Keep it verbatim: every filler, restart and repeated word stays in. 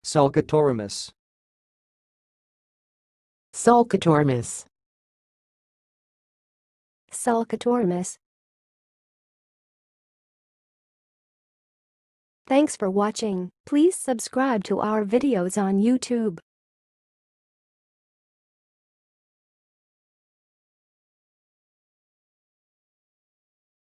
sulcatorimose, sulcatorimose, sulcatorimose. Thanks for watching. Please subscribe to our videos on YouTube.